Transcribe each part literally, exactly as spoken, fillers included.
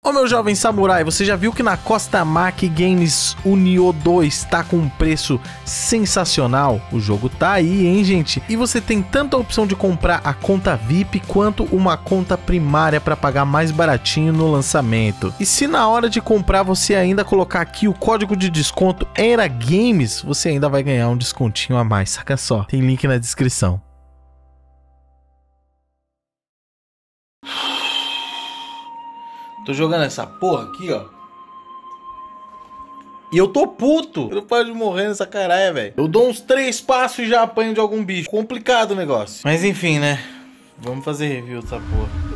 Ô meu jovem samurai, você já viu que na Costamac Games o Nioh dois tá com um preço sensacional? O jogo tá aí, hein, gente? E você tem tanto a opção de comprar a conta V I P quanto uma conta primária para pagar mais baratinho no lançamento. E se na hora de comprar você ainda colocar aqui o código de desconto ERAGAMES, você ainda vai ganhar um descontinho a mais, saca só. Tem link na descrição. Tô jogando essa porra aqui, ó. E eu tô puto. Eu não paro de morrer nessa caralho, velho. Eu dou uns três passos e já apanho de algum bicho. Complicado o negócio. Mas enfim, né? Vamos fazer review dessa porra.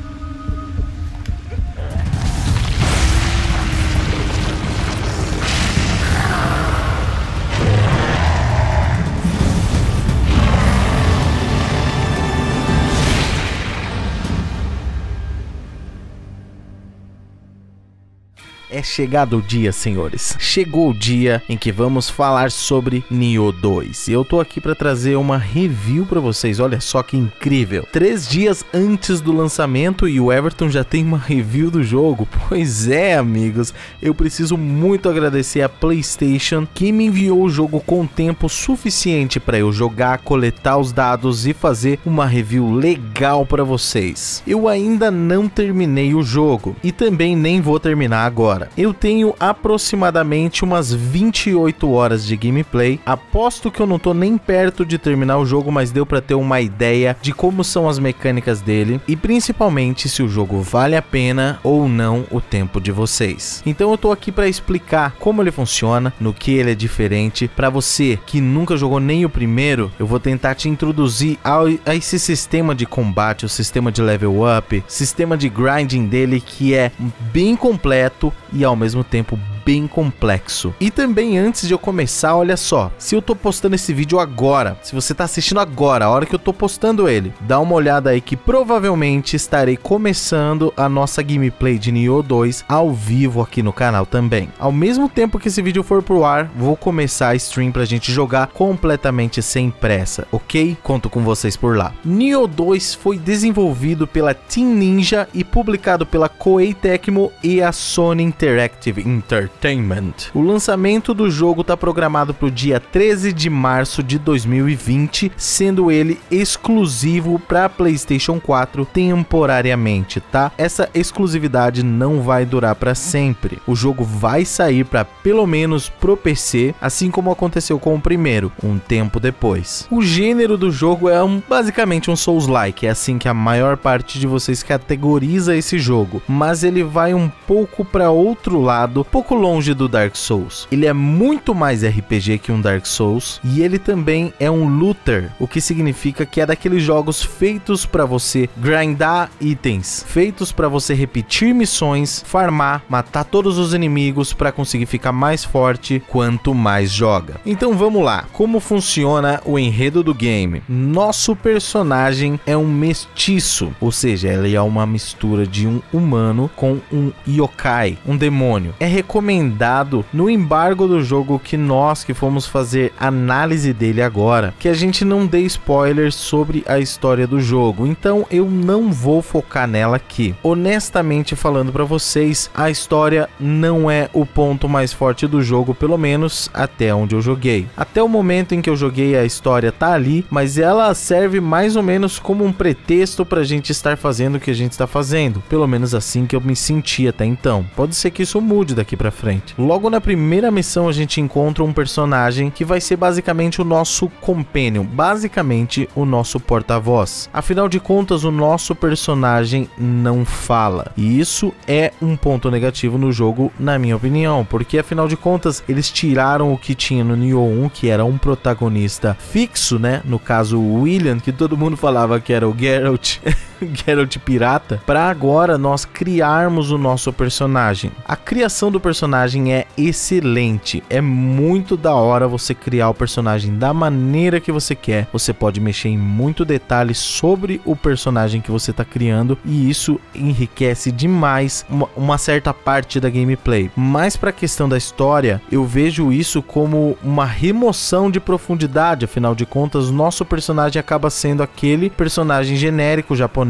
É chegado o dia, senhores. Chegou o dia em que vamos falar sobre Nioh dois. E eu tô aqui para trazer uma review para vocês. Olha só que incrível. Três dias antes do lançamento e o Everton já tem uma review do jogo. Pois é, amigos. Eu preciso muito agradecer a PlayStation que me enviou o jogo com tempo suficiente para eu jogar, coletar os dados e fazer uma review legal para vocês. Eu ainda não terminei o jogo e também nem vou terminar agora. Eu tenho aproximadamente umas vinte e oito horas de gameplay. Aposto que eu não tô nem perto de terminar o jogo, mas deu pra ter uma ideia de como são as mecânicas dele e principalmente se o jogo vale a pena ou não o tempo de vocês. Então eu tô aqui pra explicar como ele funciona, no que ele é diferente. Pra você que nunca jogou nem o primeiro, eu vou tentar te introduzir ao, a esse sistema de combate, o sistema de level up, sistema de grinding dele que é bem completo e ao mesmo tempo bem complexo. E também antes de eu começar, olha só, se eu tô postando esse vídeo agora, se você tá assistindo agora, a hora que eu tô postando ele, dá uma olhada aí que provavelmente estarei começando a nossa gameplay de Nioh dois ao vivo aqui no canal também. Ao mesmo tempo que esse vídeo for pro ar, vou começar a stream pra gente jogar completamente sem pressa, ok? Conto com vocês por lá. Nioh dois foi desenvolvido pela Team Ninja e publicado pela Koei Tecmo e a Sony Interactive Entertainment. O lançamento do jogo está programado para o dia treze de março de dois mil e vinte, sendo ele exclusivo para PlayStation quatro temporariamente, tá? Essa exclusividade não vai durar para sempre. O jogo vai sair para pelo menos pro P C, assim como aconteceu com o primeiro, um tempo depois. O gênero do jogo é um, basicamente um Souls-like, é assim que a maior parte de vocês categoriza esse jogo, mas ele vai um pouco para outro lado, pouco longe do Dark Souls. Ele é muito mais R P G que um Dark Souls e ele também é um looter, o que significa que é daqueles jogos feitos para você grindar itens, feitos para você repetir missões, farmar, matar todos os inimigos para conseguir ficar mais forte quanto mais joga. Então vamos lá, como funciona o enredo do game? Nosso personagem é um mestiço, ou seja, ele é uma mistura de um humano com um yokai, um demônio. É recomendado no embargo do jogo que nós que fomos fazer análise dele agora, que a gente não dê spoilers sobre a história do jogo, então eu não vou focar nela aqui. Honestamente falando para vocês, a história não é o ponto mais forte do jogo, pelo menos até onde eu joguei. Até o momento em que eu joguei a história tá ali, mas ela serve mais ou menos como um pretexto pra gente estar fazendo o que a gente está fazendo, pelo menos assim que eu me senti até então. Pode ser que isso mude daqui pra frente. Logo na primeira missão a gente encontra um personagem que vai ser basicamente o nosso companion, basicamente o nosso porta-voz. Afinal de contas, o nosso personagem não fala, e isso é um ponto negativo no jogo, na minha opinião, porque afinal de contas eles tiraram o que tinha no Nioh um, que era um protagonista fixo, né? No caso o William, que todo mundo falava que era o Geralt Geralt pirata, para agora nós criarmos o nosso personagem. A criação do personagem é excelente, é muito da hora você criar o personagem da maneira que você quer. Você pode mexer em muito detalhe sobre o personagem que você está criando e isso enriquece demais uma, uma certa parte da gameplay. Mas para a questão da história, eu vejo isso como uma remoção de profundidade. Afinal de contas, nosso personagem acaba sendo aquele personagem genérico japonês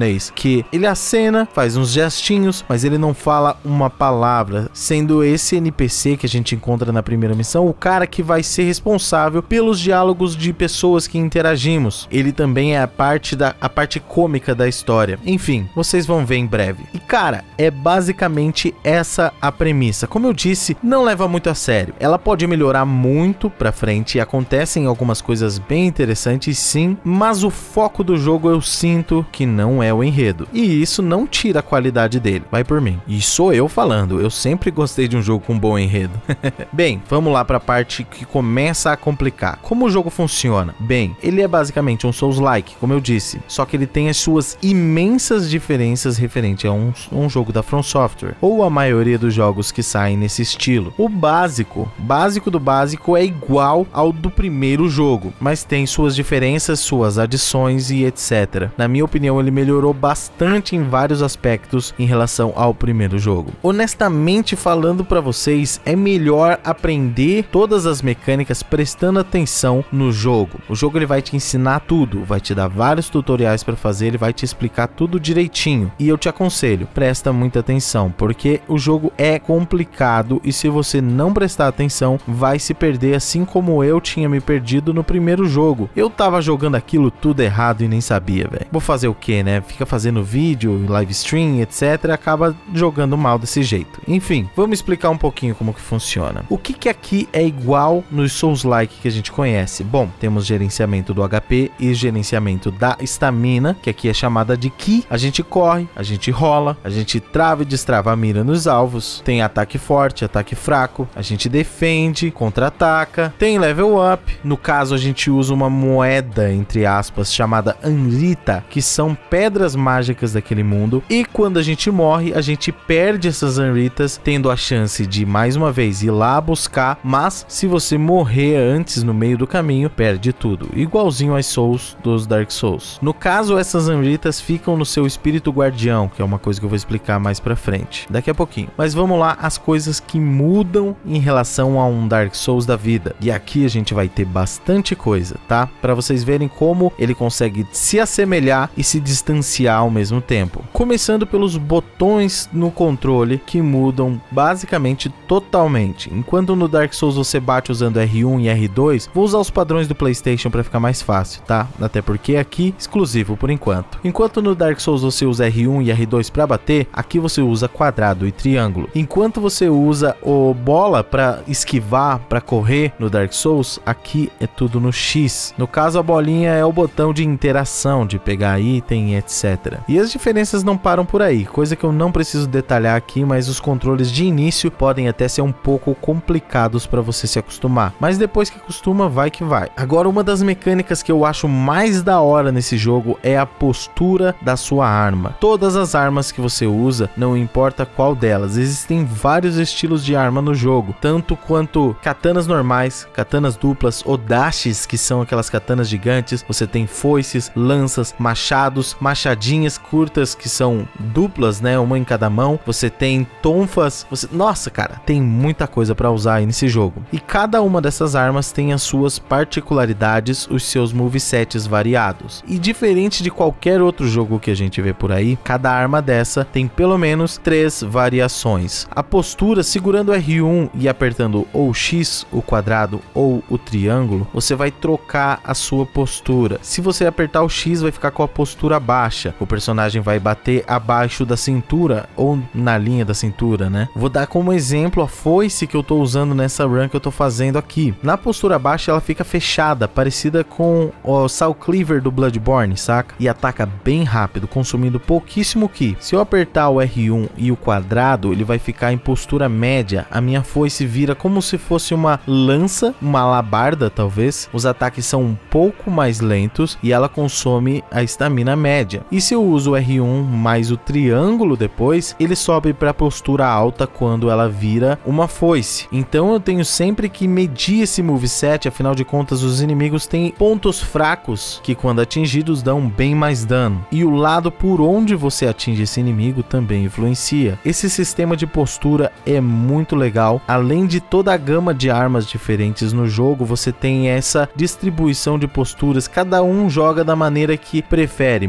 japonês, que ele acena, faz uns gestinhos, mas ele não fala uma palavra, sendo esse N P C que a gente encontra na primeira missão o cara que vai ser responsável pelos diálogos de pessoas que interagimos. Ele também é a parte da a parte cômica da história. Enfim, vocês vão ver em breve. E cara, é basicamente essa a premissa. Como eu disse, não leva muito a sério. Ela pode melhorar muito pra frente, e acontecem algumas coisas bem interessantes sim, mas o foco do jogo eu sinto que não é o enredo. E isso não tira a qualidade dele, vai por mim. E sou eu falando, eu sempre gostei de um jogo com bom enredo. Bem, vamos lá pra parte que começa a complicar. Como o jogo funciona? Bem, ele é basicamente um Souls-like, como eu disse, só que ele tem as suas imensas diferenças referente a um, um jogo da From Software, ou a maioria dos jogos que saem nesse estilo. O básico, básico do básico é igual ao do primeiro jogo, mas tem suas diferenças, suas adições e etcétera. Na minha opinião, ele melhorou bastante em vários aspectos em relação ao primeiro jogo. Honestamente falando para vocês, é melhor aprender todas as mecânicas prestando atenção no jogo. O jogo ele vai te ensinar tudo, vai te dar vários tutoriais para fazer, ele vai te explicar tudo direitinho. E eu te aconselho, presta muita atenção, porque o jogo é complicado e se você não prestar atenção, vai se perder assim como eu tinha me perdido no primeiro jogo. Eu tava jogando aquilo tudo errado e nem sabia, velho. Vou fazer o que, né? Fica fazendo vídeo, live stream, etcétera. Acaba jogando mal desse jeito. Enfim, vamos explicar um pouquinho como que funciona. O que que aqui é igual nos Souls-like que a gente conhece? Bom, temos gerenciamento do H P e gerenciamento da estamina, que aqui é chamada de Ki. A gente corre, a gente rola, a gente trava e destrava a mira nos alvos. Tem ataque forte, ataque fraco, a gente defende, contra-ataca, tem level up. No caso, a gente usa uma moeda, entre aspas, chamada Anrita, que são pedras mágicas daquele mundo. E quando a gente morre, a gente perde essas Anritas, tendo a chance de, mais uma vez, ir lá buscar. Mas, se você morrer antes no meio do caminho, perde tudo. Igualzinho às Souls dos Dark Souls. No caso, essas Anritas ficam no seu espírito guardião, que é uma coisa que eu vou explicar mais pra frente, daqui a pouquinho. Mas vamos lá, as coisas que mudam em relação a um Dark Souls da vida. E aqui a gente vai ter bastante coisa, tá? Pra vocês verem como ele consegue se assemelhar e se distanciar ao mesmo tempo. Começando pelos botões no controle, que mudam basicamente totalmente. Enquanto no Dark Souls você bate usando R um e R dois, vou usar os padrões do PlayStation pra ficar mais fácil, tá? Até porque aqui, exclusivo por enquanto. Enquanto no Dark Souls você usa R um e R dois pra bater, aqui você usa quadrado e triângulo. Enquanto você usa o bola pra esquivar, pra correr no Dark Souls, aqui é tudo no X. No caso, a bolinha é o botão de interação, de pegar item, etcétera. E as diferenças não param por aí, coisa que eu não preciso detalhar aqui, mas os controles de início podem até ser um pouco complicados para você se acostumar. Mas depois que acostuma, vai que vai. Agora, uma das mecânicas que eu acho mais da hora nesse jogo é a postura da sua arma. Todas as armas que você usa, não importa qual delas, existem vários estilos de arma no jogo, tanto quanto katanas normais, katanas duplas, odashis, que são aquelas katanas gigantes, você tem foices, lanças, machados, machadinhas curtas que são duplas, né, uma em cada mão, você tem tonfas, você... nossa, cara, tem muita coisa para usar aí nesse jogo. E cada uma dessas armas tem as suas particularidades, os seus movesets variados. E diferente de qualquer outro jogo que a gente vê por aí, cada arma dessa tem pelo menos três variações. A postura, segurando R um e apertando ou o X, o quadrado ou o triângulo, você vai trocar a sua postura. Se você apertar o X, vai ficar com a postura baixa. O personagem vai bater abaixo da cintura ou na linha da cintura, né? Vou dar como exemplo a foice que eu tô usando nessa run que eu tô fazendo aqui. Na postura baixa, ela fica fechada, parecida com o Soul Cleaver do Bloodborne, saca? E ataca bem rápido, consumindo pouquíssimo ki. Se eu apertar o R um e o quadrado, ele vai ficar em postura média. A minha foice vira como se fosse uma lança, uma alabarda talvez. Os ataques são um pouco mais lentos e ela consome a estamina média. E se eu uso o R um mais o triângulo depois, ele sobe para postura alta quando ela vira uma foice. Então eu tenho sempre que medir esse moveset, afinal de contas os inimigos têm pontos fracos que quando atingidos dão bem mais dano. E o lado por onde você atinge esse inimigo também influencia. Esse sistema de postura é muito legal. Além de toda a gama de armas diferentes no jogo, você tem essa distribuição de posturas. Cada um joga da maneira que prefere, mesmo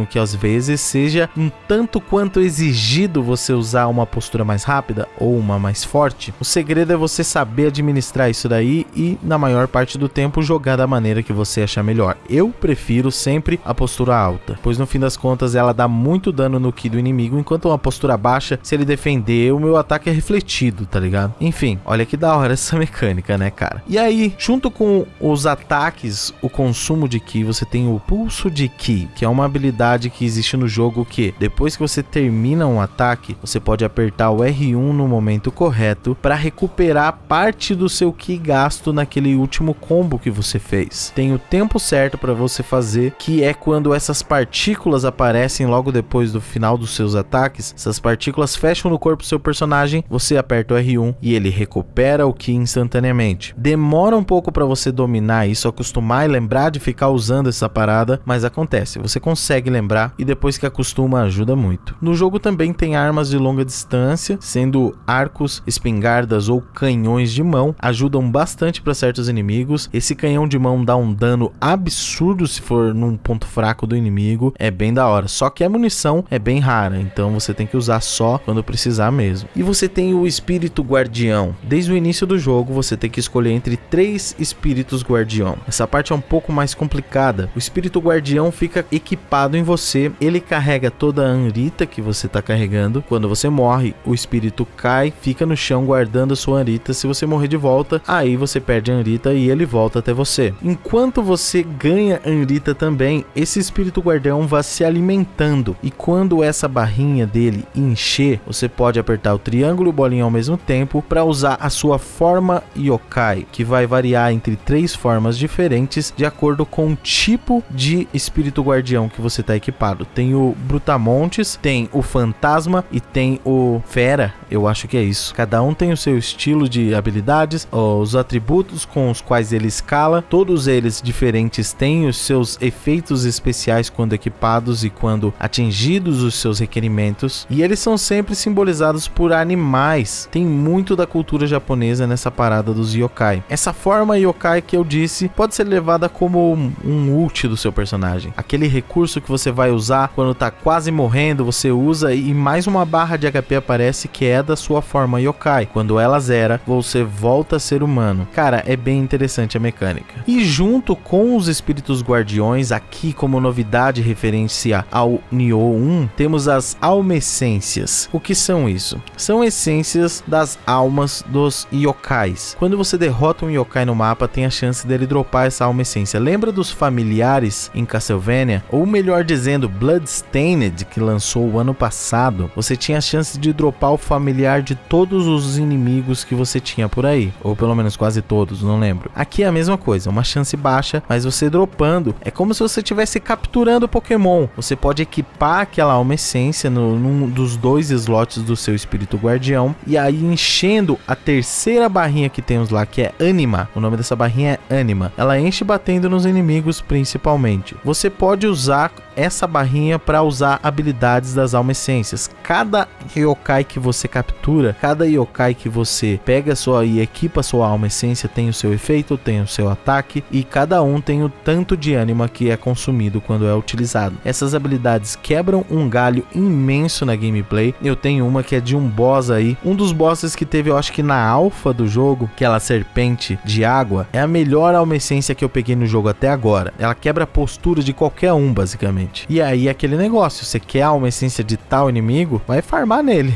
que às vezes seja um tanto quanto exigido você usar uma postura mais rápida ou uma mais forte. O segredo é você saber administrar isso daí e, na maior parte do tempo, jogar da maneira que você achar melhor. Eu prefiro sempre a postura alta, pois no fim das contas ela dá muito dano no ki do inimigo, enquanto uma postura baixa, se ele defender, o meu ataque é refletido, tá ligado? Enfim, olha que da hora essa mecânica, né, cara? E aí, junto com os ataques, o consumo de ki, você tem o pulso de ki, que é uma habilidade que existe no jogo que, depois que você termina um ataque, você pode apertar o R um no momento correto para recuperar parte do seu ki gasto naquele último combo que você fez. Tem o tempo certo para você fazer, que é quando essas partículas aparecem logo depois do final dos seus ataques. Essas partículas fecham no corpo do seu personagem, você aperta o R um e ele recupera o ki instantaneamente. Demora um pouco para você dominar isso, acostumar e lembrar de ficar usando essa parada, mas acontece, você consegue lembrar e depois que acostuma ajuda muito. No jogo também tem armas de longa distância, sendo arcos, espingardas ou canhões de mão, ajudam bastante para certos inimigos. Esse canhão de mão dá um dano absurdo se for num ponto fraco do inimigo, é bem da hora, só que a munição é bem rara, então você tem que usar só quando precisar mesmo. E você tem o espírito guardião. Desde o início do jogo você tem que escolher entre três espíritos guardião. Essa parte é um pouco mais complicada. O espírito guardião fica equipado em você, ele carrega toda a anrita que você está carregando. Quando você morre, o espírito cai, fica no chão guardando a sua anrita. Se você morrer de volta, aí você perde a anrita e ele volta até você. Enquanto você ganha anrita também, esse espírito guardião vai se alimentando, e quando essa barrinha dele encher, você pode apertar o triângulo e bolinha ao mesmo tempo para usar a sua forma yokai, que vai variar entre três formas diferentes de acordo com o tipo de espírito guardião que você está equipado. Tem o Brutamontes, tem o Fantasma e tem o Fera, eu acho que é isso. Cada um tem o seu estilo de habilidades, os atributos com os quais ele escala, todos eles diferentes têm os seus efeitos especiais quando equipados e quando atingidos os seus requerimentos, e eles são sempre simbolizados por animais. Tem muito da cultura japonesa nessa parada dos yokai. Essa forma yokai que eu disse pode ser levada como um, um ult do seu personagem, aquele recurso que você vai usar quando tá quase morrendo, você usa e mais uma barra de H P aparece que é da sua forma yokai. Quando ela zera, você volta a ser humano. Cara, é bem interessante a mecânica. E junto com os espíritos guardiões, aqui como novidade referência ao Nioh um, temos as alma-essências. O que são isso? São essências das almas dos yokais. Quando você derrota um yokai no mapa, tem a chance dele dropar essa alma-essência. Lembra dos familiares em Castlevania? Ou melhor dizendo, Bloodstained, que lançou o ano passado? Você tinha a chance de dropar o familiar de todos os inimigos que você tinha por aí, ou pelo menos quase todos, não lembro. Aqui é a mesma coisa, uma chance baixa, mas você dropando é como se você estivesse capturando Pokémon. Você pode equipar aquela alma essência no, num dos dois slots do seu espírito guardião, e aí enchendo a terceira barrinha que temos lá, que é Anima. O nome dessa barrinha é Anima. Ela enche batendo nos inimigos principalmente. Você pode usar essa barrinha para usar habilidades das alma essências. Cada yokai que você captura, cada yokai que você pega sua e equipa sua alma essência tem o seu efeito, tem o seu ataque, e cada um tem o tanto de ânima que é consumido quando é utilizado. Essas habilidades quebram um galho imenso na gameplay. Eu tenho uma que é de um boss aí, um dos bosses que teve, eu acho que na alfa do jogo, aquela serpente de água, é a melhor alma essência que eu peguei no jogo até agora. Ela quebra a postura de qualquer um, basicamente. E aí aquele negócio, você quer a alma essência de tal inimigo, vai farmar nele.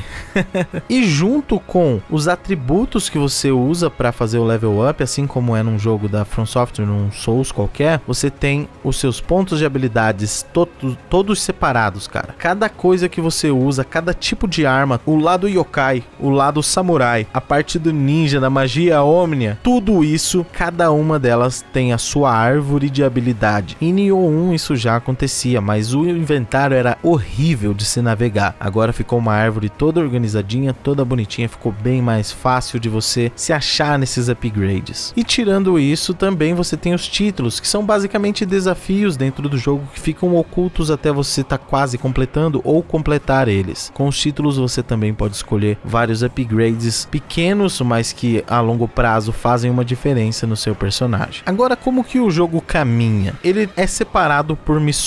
E junto com os atributos que você usa para fazer o level up, assim como é num jogo da From Software, num Souls qualquer, você tem os seus pontos de habilidades to todos separados, cara. Cada coisa que você usa, cada tipo de arma, o lado yokai, o lado samurai, a parte do ninja, da magia omnia, tudo isso, cada uma delas tem a sua árvore de habilidade. Em Nioh um isso já acontecia, mas o inventário era horrível de se navegar. Agora ficou uma árvore toda organizadinha, toda bonitinha, ficou bem mais fácil de você se achar nesses upgrades. E tirando isso, também você tem os títulos, que são basicamente desafios dentro do jogo que ficam ocultos até você estar tá quase completando ou completar eles. Com os títulos você também pode escolher vários upgrades pequenos, mas que a longo prazo fazem uma diferença no seu personagem. Agora, como que o jogo caminha? Ele é separado por missões.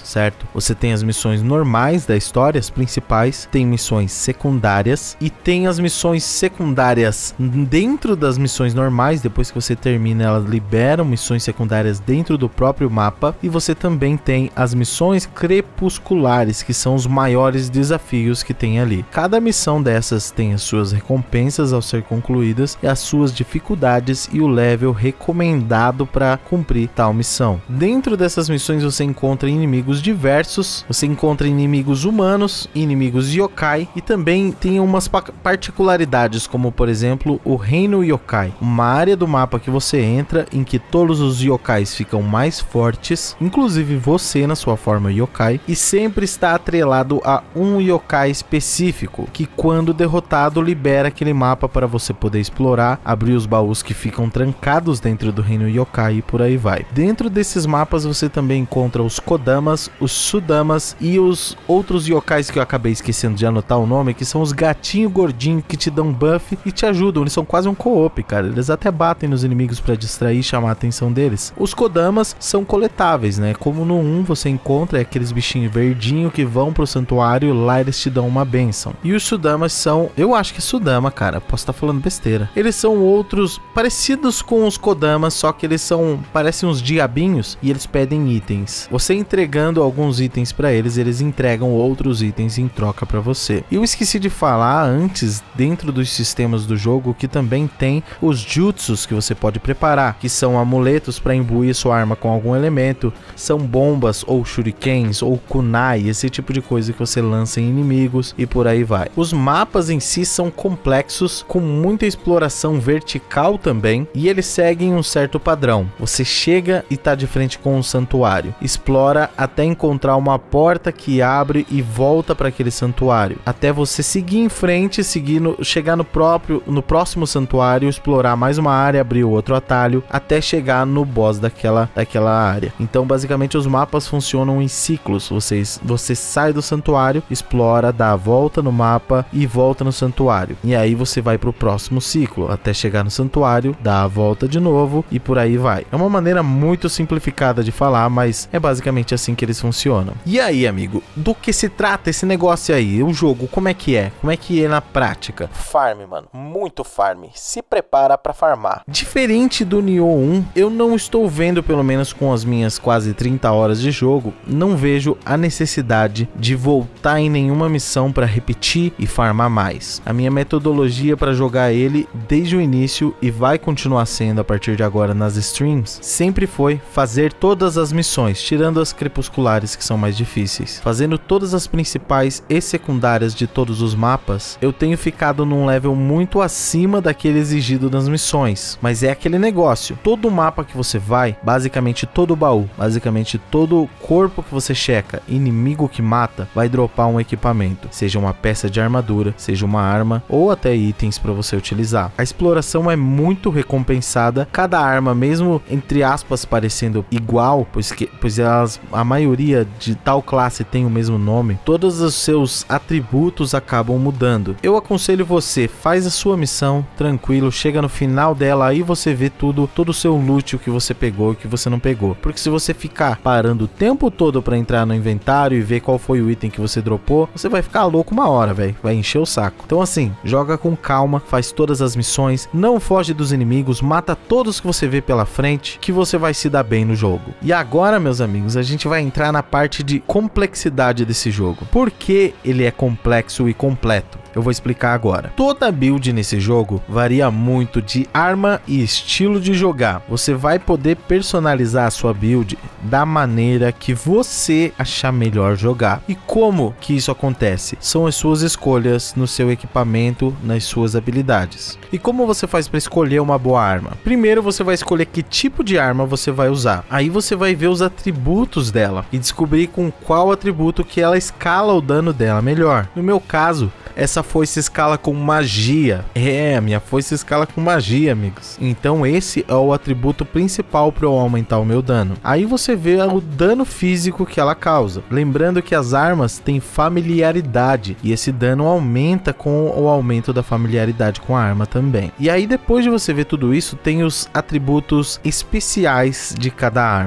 certo? Você tem as missões normais da história, as principais, tem missões secundárias e tem as missões secundárias dentro das missões normais. Depois que você termina, elas liberam missões secundárias dentro do próprio mapa, e você também tem as missões crepusculares, que são os maiores desafios que tem ali. Cada missão dessas tem as suas recompensas ao ser concluídas e as suas dificuldades e o level recomendado para cumprir tal missão. Dentro dessas missões você encontra inimigos diversos, você encontra inimigos humanos, inimigos yokai, e também tem umas particularidades, como por exemplo o Reino Yokai, uma área do mapa que você entra em que todos os yokais ficam mais fortes, inclusive você na sua forma yokai, e sempre está atrelado a um yokai específico, que quando derrotado libera aquele mapa para você poder explorar, abrir os baús que ficam trancados dentro do Reino Yokai e por aí vai. Dentro desses mapas você também encontra os Kodamas, os Sudamas e os outros yokais que eu acabei esquecendo de anotar o nome, que são os gatinhos gordinhos que te dão buff e te ajudam. Eles são quase um co-op, cara. Eles até batem nos inimigos para distrair e chamar a atenção deles. Os Kodamas são coletáveis, né? Como no um você encontra aqueles bichinhos verdinhos que vão pro santuário, lá eles te dão uma bênção. E os Sudamas são, eu acho que é Sudama, cara, posso estar falando besteira. Eles são outros parecidos com os Kodamas, só que eles são, parecem uns diabinhos e eles pedem itens. Você entregando alguns itens para eles, eles entregam outros itens em troca para você. E eu esqueci de falar antes, dentro dos sistemas do jogo, que também tem os jutsus que você pode preparar, que são amuletos para imbuir sua arma com algum elemento, são bombas ou shurikens ou kunai, esse tipo de coisa que você lança em inimigos e por aí vai. Os mapas em si são complexos, com muita exploração vertical também, e eles seguem um certo padrão. Você chega e tá de frente com um santuário, explora até encontrar uma porta que abre e volta para aquele santuário, até você seguir em frente, seguir no, chegar no próprio no próximo santuário, explorar mais uma área, abrir outro atalho, até chegar no boss daquela, daquela área. Então basicamente os mapas funcionam em ciclos. Vocês, você sai do santuário, explora, dá a volta no mapa e volta no santuário, e aí você vai pro próximo ciclo, até chegar no santuário, dá a volta de novo e por aí vai. É uma maneira muito simplificada de falar, mas é basicamente assim que eles funcionam. E aí, amigo, do que se trata esse negócio aí? O jogo, como é que é? Como é que é na prática? Farm, mano, muito farm. Se prepara pra farmar. Diferente do Nioh um, eu não estou vendo, pelo menos com as minhas quase trinta horas de jogo, não vejo a necessidade de voltar em nenhuma missão para repetir e farmar mais. A minha metodologia para jogar ele desde o início, e vai continuar sendo a partir de agora nas streams, sempre foi fazer todas as missões, tirando as crepusculares que são mais difíceis. Fazendo todas as principais e secundárias de todos os mapas, eu tenho ficado num level muito acima daquele exigido nas missões. Mas é aquele negócio, todo mapa que você vai, basicamente todo baú, basicamente todo corpo que você checa, inimigo que mata, vai dropar um equipamento, seja uma peça de armadura, seja uma arma ou até itens para você utilizar. A exploração é muito recompensada, cada arma, mesmo entre aspas parecendo igual, pois, que, pois elas, a maioria de tal classe tem o mesmo nome, todos os seus atributos acabam mudando. Eu aconselho você, faz a sua missão tranquilo, chega no final dela, aí você vê tudo, todo o seu loot, o que você pegou e o que você não pegou. Porque se você ficar parando o tempo todo para entrar no inventário e ver qual foi o item que você dropou, você vai ficar louco uma hora, velho, vai encher o saco. Então assim, joga com calma, faz todas as missões, não foge dos inimigos, mata todos que você vê pela frente, que você vai se dar bem no jogo. E agora, meus amigos, a gente vai entrar na parte de complexidade desse jogo. Por que ele é complexo e completo? Eu vou explicar agora. Toda build nesse jogo varia muito de arma e estilo de jogar. Você vai poder personalizar a sua build da maneira que você achar melhor jogar. E como que isso acontece? São as suas escolhas no seu equipamento, nas suas habilidades. E como você faz para escolher uma boa arma? Primeiro você vai escolher que tipo de arma você vai usar. Aí você vai ver os atributos dela e descobrir com qual atributo que ela escala o dano dela melhor. No meu caso, essa foice escala com magia. É, minha foice escala com magia, amigos. Então esse é o atributo principal para eu aumentar o meu dano. Aí você vê o dano físico que ela causa. Lembrando que as armas têm familiaridade, e esse dano aumenta com o aumento da familiaridade com a arma também. E aí depois de você ver tudo isso, tem os atributos especiais de cada arma.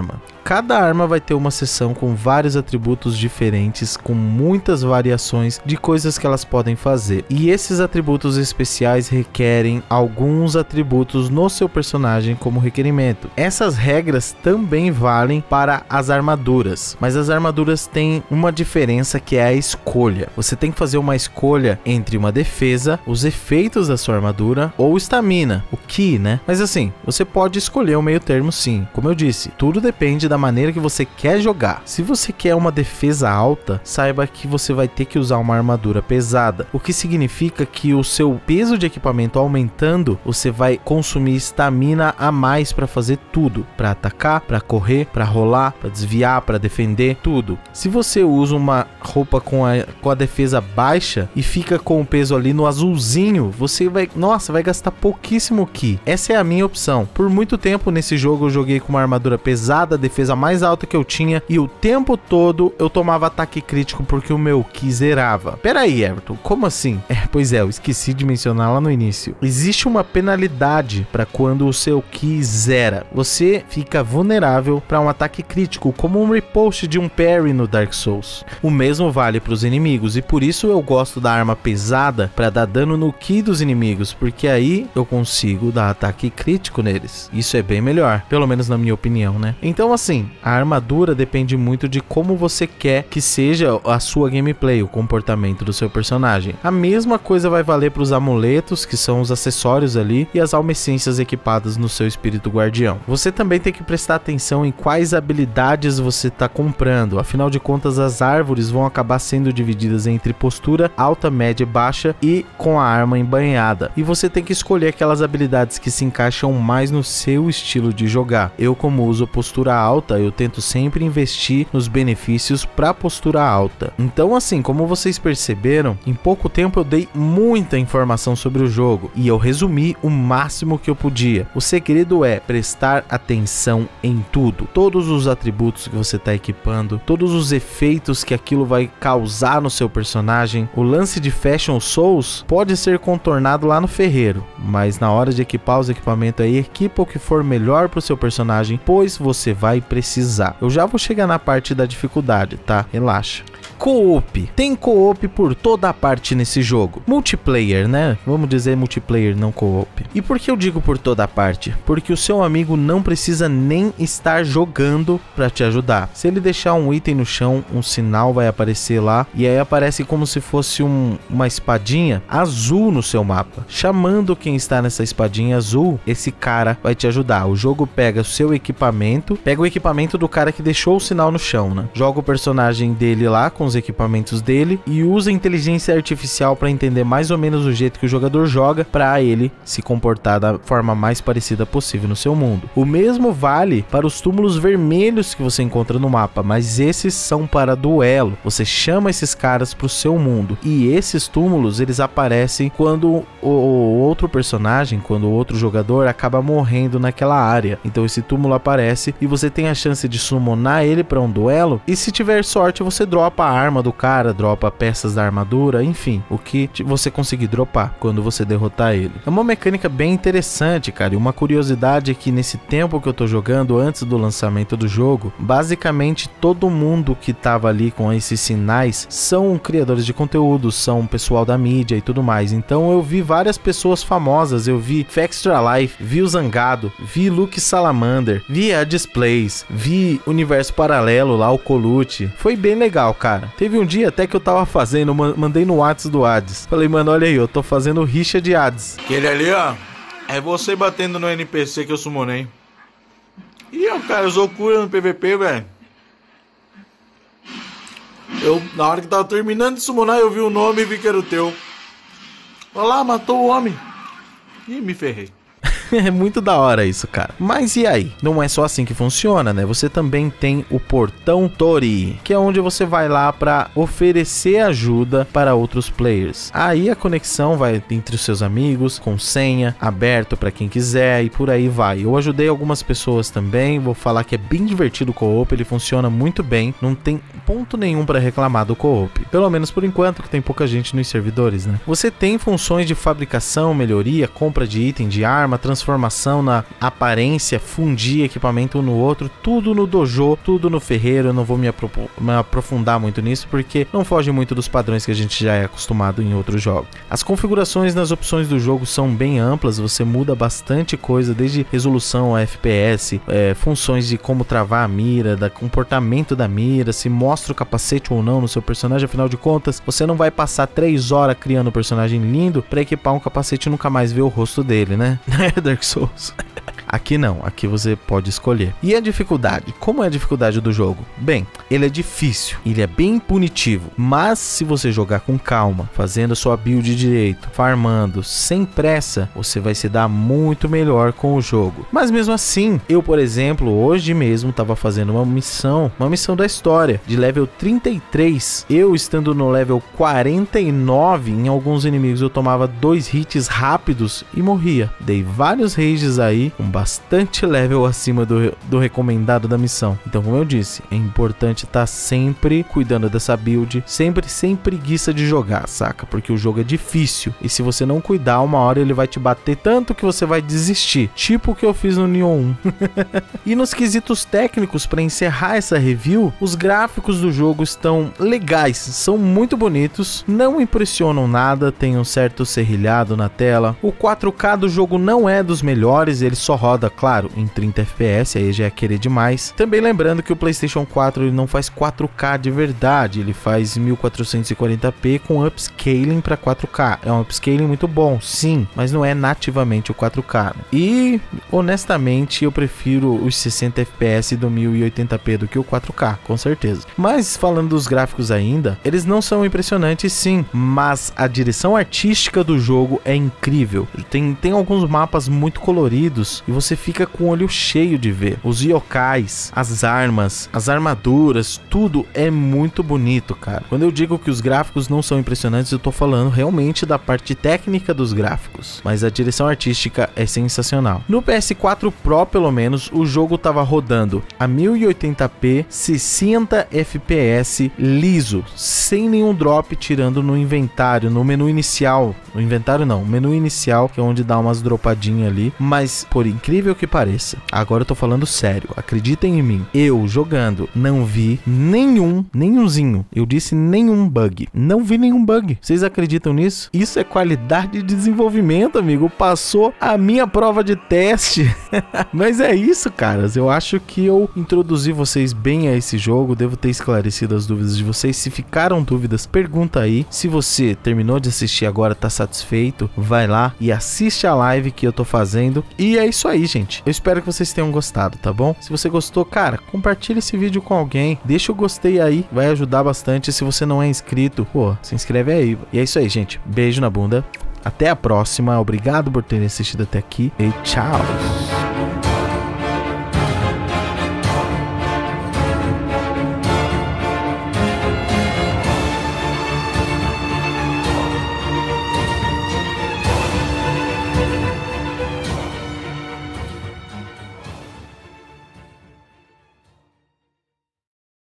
cada arma vai ter uma seção com vários atributos diferentes, com muitas variações de coisas que elas podem fazer. E esses atributos especiais requerem alguns atributos no seu personagem como requerimento. Essas regras também valem para as armaduras, mas as armaduras têm uma diferença, que é a escolha. Você tem que fazer uma escolha entre uma defesa, os efeitos da sua armadura ou estamina, o ki, né? Mas assim, você pode escolher o meio termo sim. Como eu disse, tudo depende da maneira que você quer jogar. Se você quer uma defesa alta, saiba que você vai ter que usar uma armadura pesada, o que significa que o seu peso de equipamento aumentando, você vai consumir estamina a mais para fazer tudo, para atacar, para correr, para rolar, para desviar, para defender, tudo. Se você usa uma roupa com a, com a defesa baixa e fica com o peso ali no azulzinho, você vai, nossa, vai gastar pouquíssimo ki. Essa é a minha opção. Por muito tempo nesse jogo eu joguei com uma armadura pesada, a defesa mais alta que eu tinha, e o tempo todo eu tomava ataque crítico porque o meu ki zerava. Pera aí, Everton, como assim? É, pois é, eu esqueci de mencionar lá no início. Existe uma penalidade para quando o seu ki zera. Você fica vulnerável para um ataque crítico, como um riposte de um parry no Dark Souls. O mesmo vale para os inimigos, e por isso eu gosto da arma pesada para dar dano no ki dos inimigos, porque aí eu consigo dar ataque crítico neles. Isso é bem melhor, pelo menos na minha opinião, né? Então assim, a armadura depende muito de como você quer que seja a sua gameplay, o comportamento do seu personagem. A mesma coisa vai valer para os amuletos, que são os acessórios ali, e as almecências equipadas no seu espírito guardião. Você também tem que prestar atenção em quais habilidades você está comprando. Afinal de contas, as árvores vão acabar sendo divididas entre postura alta, média e baixa, e com a arma embanhada. E você tem que escolher aquelas habilidades que se encaixam mais no seu estilo de jogar. Eu, como uso postura alta, eu tento sempre investir nos benefícios para postura alta. Então assim, como vocês perceberam, em pouco tempo eu dei muita informação sobre o jogo e eu resumi o máximo que eu podia. O segredo é prestar atenção em tudo, todos os atributos que você está equipando, todos os efeitos que aquilo vai causar no seu personagem. O lance de Fashion Souls pode ser contornado lá no ferreiro, mas na hora de equipar os equipamentos aí, equipa o que for melhor para o seu personagem, pois você vai precisar. Eu já vou chegar na parte da dificuldade, tá? Relaxa. Co-op. Tem co-op por toda a parte nesse jogo. Multiplayer, né? Vamos dizer multiplayer, não co-op. E por que eu digo por toda a parte? Porque o seu amigo não precisa nem estar jogando para te ajudar. Se ele deixar um item no chão, um sinal vai aparecer lá, e aí aparece como se fosse um, uma espadinha azul no seu mapa. Chamando quem está nessa espadinha azul, esse cara vai te ajudar. O jogo pega o seu equipamento, pega o equipamento do cara que deixou o sinal no chão, né? Joga o personagem dele lá com os equipamentos dele e usa a inteligência artificial para entender mais ou menos o jeito que o jogador joga, para ele se comportar da forma mais parecida possível no seu mundo. O mesmo vale para os túmulos vermelhos que você encontra no mapa, mas esses são para duelo. Você chama esses caras para o seu mundo, e esses túmulos eles aparecem quando o outro personagem, quando o outro jogador acaba morrendo naquela área. Então esse túmulo aparece e você tem a chance de summonar ele para um duelo, e se tiver sorte você dropa a arma do cara, dropa peças da armadura, enfim, o que você conseguir dropar quando você derrotar ele. É uma mecânica bem interessante, cara, e uma curiosidade é que nesse tempo que eu tô jogando, antes do lançamento do jogo, basicamente todo mundo que tava ali com esses sinais são criadores de conteúdo, são pessoal da mídia e tudo mais. Então eu vi várias pessoas famosas, eu vi Extra Life, vi o Zangado, vi Luke Salamander, vi a Displays, vi Universo Paralelo lá, o Colute. Foi bem legal, cara. Teve um dia até que eu tava fazendo, mandei no WhatsApp do Hades. Falei, mano, olha aí, eu tô fazendo rixa de Hades. Aquele ali, ó, é você batendo no N P C que eu summonei. Ih, o cara usou cura no P V P, velho. Eu, na hora que tava terminando de summonar, eu vi o nome e vi que era o teu. Olha lá, matou o homem. Ih, me ferrei. É muito da hora isso, cara. Mas e aí? Não é só assim que funciona, né? Você também tem o Portão Tori, que é onde você vai lá para oferecer ajuda para outros players. Aí a conexão vai entre os seus amigos, com senha, aberto para quem quiser e por aí vai. Eu ajudei algumas pessoas também, vou falar que é bem divertido o co-op, ele funciona muito bem, não tem ponto nenhum para reclamar do co-op. Pelo menos por enquanto, que tem pouca gente nos servidores, né? Você tem funções de fabricação, melhoria, compra de item, de arma, transformação transformação, na aparência, fundir equipamento um no outro, tudo no dojo, tudo no ferreiro. Eu não vou me, apro me aprofundar muito nisso, porque não foge muito dos padrões que a gente já é acostumado em outros jogos. As configurações nas opções do jogo são bem amplas, você muda bastante coisa, desde resolução a F P S, é, funções de como travar a mira, da comportamento da mira, se mostra o capacete ou não no seu personagem. Afinal de contas, você não vai passar três horas criando um personagem lindo pra equipar um capacete e nunca mais ver o rosto dele, né? É Dark Souls. Aqui não, aqui você pode escolher. E a dificuldade? Como é a dificuldade do jogo? Bem, ele é difícil, ele é bem punitivo, mas se você jogar com calma, fazendo a sua build direito, farmando, sem pressa, você vai se dar muito melhor com o jogo. Mas mesmo assim, eu, por exemplo, hoje mesmo estava fazendo uma missão, uma missão da história, de level trinta e três, eu estando no level quarenta e nove, em alguns inimigos eu tomava dois hits rápidos e morria. Dei vários rages aí, com bastante level acima do, do recomendado da missão. Então, como eu disse, é importante estar sempre cuidando dessa build, sempre sem preguiça de jogar, saca? Porque o jogo é difícil e se você não cuidar, uma hora ele vai te bater tanto que você vai desistir, tipo o que eu fiz no Nioh um. E nos quesitos técnicos, para encerrar essa review, os gráficos do jogo estão legais, são muito bonitos, não impressionam nada, tem um certo serrilhado na tela. O quatro K do jogo não é dos melhores, ele só roda, claro, em trinta F P S, aí já é querer demais. Também lembrando que o PlayStation quatro ele não faz quatro K de verdade, ele faz mil quatrocentos e quarenta p com upscaling para quatro K. É um upscaling muito bom, sim, mas não é nativamente o quatro K. Né? E, honestamente, eu prefiro os sessenta F P S do mil e oitenta p do que o quatro K, com certeza. Mas, falando dos gráficos ainda, eles não são impressionantes, sim, mas a direção artística do jogo é incrível. Tem, tem alguns mapas muito coloridos e você fica com o olho cheio de ver. Os yokais, as armas, as armaduras, tudo é muito bonito, cara. Quando eu digo que os gráficos não são impressionantes, eu tô falando realmente da parte técnica dos gráficos, mas a direção artística é sensacional. No P S quatro Pro, pelo menos, o jogo tava rodando a mil e oitenta p, sessenta F P S liso, sem nenhum drop, tirando no inventário, no menu inicial. No inventário não, menu inicial, que é onde dá umas dropadinhas ali, mas por incrível que pareça, agora eu tô falando sério, acreditem em mim, eu jogando não vi nenhum, nenhumzinho, eu disse nenhum bug, não vi nenhum bug. Vocês acreditam nisso? Isso é qualidade de desenvolvimento, amigo, passou a minha prova de teste. Mas é isso, caras, eu acho que eu introduzi vocês bem a esse jogo, devo ter esclarecido as dúvidas de vocês. Se ficaram dúvidas, pergunta aí. Se você terminou de assistir agora, tá satisfeito, vai lá e assiste a live que eu tô fazendo. E é isso aí, gente. Eu espero que vocês tenham gostado, tá bom? Se você gostou, cara, compartilha esse vídeo com alguém, deixa o gostei aí, vai ajudar bastante. Se você não é inscrito, pô, se inscreve aí. E é isso aí, gente. Beijo na bunda. Até a próxima. Obrigado por terem assistido até aqui e tchau.